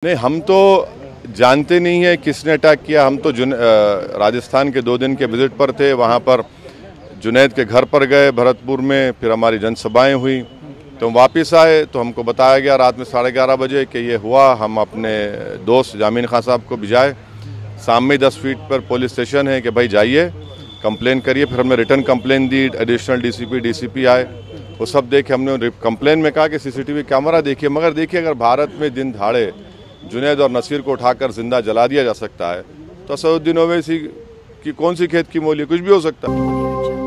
नहीं, हम तो जानते नहीं है किसने अटैक किया। हम तो राजस्थान के 2 दिन के विजिट पर थे। वहाँ पर जुनैद के घर पर गए भरतपुर में, फिर हमारी जनसभाएं हुई, तो हम वापस आए तो हमको बताया गया रात में 11:30 बजे कि ये हुआ। हम अपने दोस्त जामीन खान साहब को भिजाए। सामने 10 फीट पर पुलिस स्टेशन है कि भाई जाइए कंप्लेन करिए। फिर हमने रिटर्न कंप्लेन दी। एडिशनल डीसीपी आए, वो सब देखे। हमने कंप्लेन में कहा कि सीसीटीवी कैमरा देखिए, मगर देखिए अगर भारत में दिन दहाड़े जुनैद और नसीर को उठाकर जिंदा जला दिया जा सकता है तो असदुद्दीन ओवैसी की कौन सी खेत की मोली, कुछ भी हो सकता है।